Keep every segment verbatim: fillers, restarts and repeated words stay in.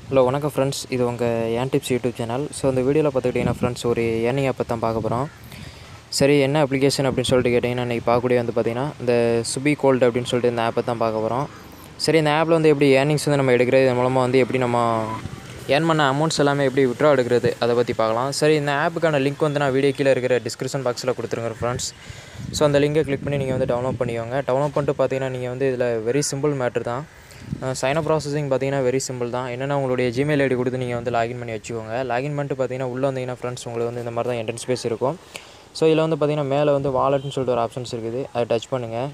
Hello வணக்கம் friends, இது உங்கள் ஏன் டிப்ஸ் யூடியூப் சேனல். ஸோ இந்த வீடியோவில் பார்த்துக்கிட்டிங்கன்னா ஃப்ரெண்ட்ஸ், ஒரு ஏர்னிங் ஆப்பை தான் பார்க்க போகிறோம். சரி, என்ன அப்ளிகேஷன் அப்படின்னு சொல்லிட்டு கேட்டிங்கன்னா, இன்றைக்கி பார்க்கக்கூடிய வந்து பார்த்திங்கன்னா இந்த சுபி கோல்டு அப்படின்னு சொல்லிட்டு இந்த ஆப்பை தான் பார்க்க போகிறோம். சரி, இந்த ஆப்பில் வந்து எப்படி ஏர்னிங்ஸ் வந்து நம்ம எடுக்கிறது, இதன் மூலமாக வந்து எப்படி நம்ம ஏர்ன் பண்ண அமௌண்ட்ஸ் எல்லாமே எப்படி விட்ரா எடுக்கிறது, அதை பற்றி பார்க்கலாம். சரி, இந்த ஆப்புக்கான லிங்க் வந்து நான் வீடியோ கீழே இருக்கிற டிஸ்கிரிப்ஷன் பாக்ஸில் கொடுத்துருங்க ஃப்ரெண்ட்ஸ். ஸோ அந்த லிங்கை கிளிக் பண்ணி நீங்கள் வந்து டவுன்லோட் பண்ணிக்கோங்க. டவுன்லோட் பண்ணிட்டு பார்த்தீங்கன்னா நீங்கள் வந்து இதில் வெரி சிம்பிள் மேட்ரு தான். சைனப் ப்ராசஸிங் பார்த்தீங்கன்னா வெரி சிம்பிள் தான். என்னென்னா, உங்களுடைய ஜிமெயில் ஐடி கொடுத்து நீங்கள் வந்து லாகின் பண்ணி வச்சுக்கோங்க. லாகின் பண்ணிட்டு பார்த்தீங்கன்னா உள்ளே வந்தீங்கன்னா ஃப்ரெண்ட்ஸ், உங்களுக்கு வந்து இந்த மாதிரி தான் என்ட்ரன்ஸ் பேஸ் இருக்கும். ஸோ இதில் வந்து பார்த்தீங்கன்னா மேலே வந்து வாலெட்னு சொல்லிட்டு ஒரு ஆப்ஷன்ஸ் இருக்குது, அதை டச் பண்ணுங்கள்.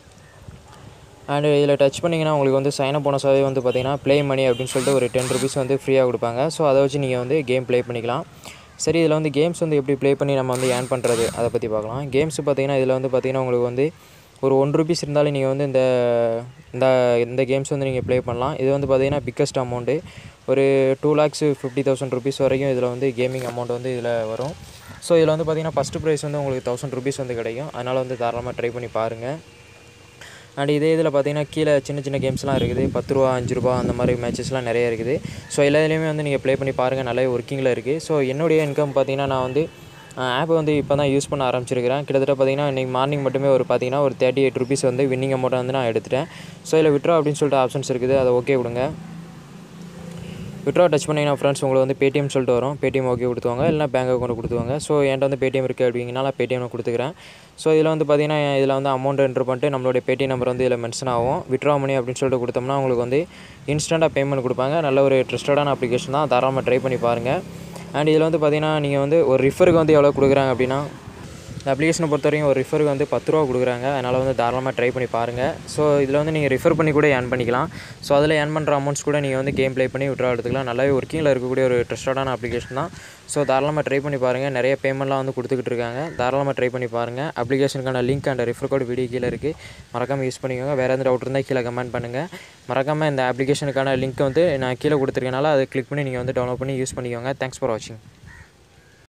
அண்ட் இதில் டச் பண்ணிங்கன்னா உங்களுக்கு வந்து சைனப் போனஸாகவே வந்து பார்த்தீங்கன்னா ப்ளே மணி அப்படின்னு சொல்லிட்டு ஒரு டென் ருபீஸ் வந்து ஃப்ரீயாக கொடுப்பாங்க. ஸோ அதை வச்சு நீங்கள் வந்து கேம் ப்ளே பண்ணிக்கலாம். சரி, இதில் வந்து கேம்ஸ் வந்து எப்படி ப்ளே பண்ணி நம்ம வந்து ஏர்ன் பண்ணுறது, அதை பற்றி பார்க்கலாம். கேம்ஸ் பார்த்தீங்கன்னா இதில் வந்து பார்த்தீங்கன்னா உங்களுக்கு வந்து ஒரு ஒன் ருபீஸ் இருந்தாலும் நீங்கள் வந்து இந்த இந்த இந்த கேம்ஸ் வந்து நீங்கள் ப்ளே பண்ணலாம். இது வந்து பார்த்தீங்கன்னா பிக்கஸ்ட் அமௌண்ட்டு, ஒரு two lakhs fifty thousand rupees வரைக்கும் இதில் வந்து கேமிங் அமௌண்ட் வந்து இதில் வரும். ஸோ இதில் வந்து பார்த்தீங்கன்னா ஃபஸ்ட்டு ப்ரைஸ் வந்து உங்களுக்கு தௌசண்ட் ருபீஸ் வந்து கிடைக்கும். அதனால் வந்து தாராளமாக ட்ரை பண்ணி பாருங்கள். அண்ட் இதே இதில் பார்த்தீங்கன்னா கீழே சின்ன சின்ன கேம்ஸ்லாம் இருக்குது, பத்து ரூபா அஞ்சு ரூபா அந்த மாதிரி மேட்சஸ்லாம் நிறைய இருக்குது. ஸோ எல்லா இதுலேயுமே வந்து நீங்கள் ப்ளே பண்ணி பாருங்கள், நல்லா ஒர்க்கிங்கில் இருக்குது. ஸோ என்னுடைய இன்கம் பார்த்தீங்கன்னா, நான் வந்து ஆப்பை வந்து இப்போ தான் யூஸ் பண்ண ஆரம்பிச்சிருக்கிறேன். கிட்டத்தட்ட பார்த்தீங்கன்னா இன்றைக்கி மார்னிங் மட்டுமே ஒரு பார்த்தீங்கன்னா ஒரு தேர்ட்டி எயிட் ருபீஸ் வந்து வின்னிங் அமௌண்ட் வந்து நான் எடுத்துட்டேன். ஸோ இதில் விட்ரா அப்படின்னு சொல்லிட்டு ஆப்ஷன்ஸ் இருக்குது, அதை ஓகே கொடுங்க. விட்ரா டச் பண்ணிங்கன்னா ஃப்ரெண்ட்ஸ் உங்களுக்கு வந்து பேடிஎம் சொல்லிட்டு வரும். பேடிஎம் ஓகே கொடுத்துவாங்க, இல்லைனா பேங்க் அக்கௌண்ட் கொடுத்துவாங்க. ஸோ என்கிட்ட வந்து பேடிஎம் இருக்குது அப்படிங்கன்னா நான் பேடிஎம் கொடுத்துக்கிறேன். ஸோ இதில் வந்து பார்த்தீங்கன்னா இதில் வந்து அமௌண்ட் என்ட்ரு பண்ணிட்டு நம்மளுடைய பேடிஎம் நம்பர் வந்து இதில் மென்ஷன் ஆகும். விட்ரா மணி அப்படின்னு சொல்லிட்டு கொடுத்தோம்னா உங்களுக்கு வந்து இன்ஸ்டண்ட்டாக பேமெண்ட் கொடுப்பாங்க. நல்ல ஒரு ட்ரஸ்டடான அப்ளிகேஷன் தான், தாராளமாக ட்ரை பண்ணி பாருங்கள். அண்ட் இதில் வந்து பார்த்தீங்கன்னா நீங்கள் வந்து ஒரு ரிஃபருக்கு வந்து எவ்வளோ கொடுக்குறாங்க அப்படின்னா, இந்த அப்ளிகேஷனை பொறுத்த வரைக்கும் ஒரு ரிஃபருக்கு வந்து பத்து ரூபா கொடுக்குறாங்க. அதனால் வந்து தாராளமாக ட்ரை பண்ணி பாருங்கள். ஸோ இதில் வந்து நீங்கள் ரிஃபர் பண்ணி கூட ஏர்ன் பண்ணிக்கலாம். ஸோ அதில் ஏர்ன் பண்ணுற அமௌண்ட்ஸ் கூட நீங்கள் வந்து கேம் ப்ளே பண்ணி விட்ரா எடுத்துக்கலாம். நல்லாவே ஒர்க்கிங்கில் இருக்கக்கூடிய ஒரு ட்ரஸ்டடான அப்ளிகேஷன் தான். ஸோ தாராளமாக ட்ரை பண்ணி பாருங்கள். நிறைய பேமெண்ட்லாம் வந்து கொடுத்துக்கிட்டு இருக்காங்க, தாராளமாக ட்ரை பண்ணி பாருங்கள். அப்ளிகேஷனுக்கான லிங்க் அண்ட் ரிஃபர் கோட் வீடியோ கீழே இருக்குது, மறக்காமல் யூஸ் பண்ணிக்கோங்க. வேறு எந்த டவுட் இருந்தால் கீழே கமெண்ட் பண்ணுங்கள். மறக்காமல் இந்த அப்ளிகேஷனுக்கான லிங்க் வந்து நான் கீழே கொடுத்துருக்கனால அதை கிளிக் பண்ணி நீங்கள் வந்து டவுன்லோட் பண்ணி யூஸ் பண்ணிக்கோங்க. தேங்க்ஸ் ஃபார் வாட்சிங்.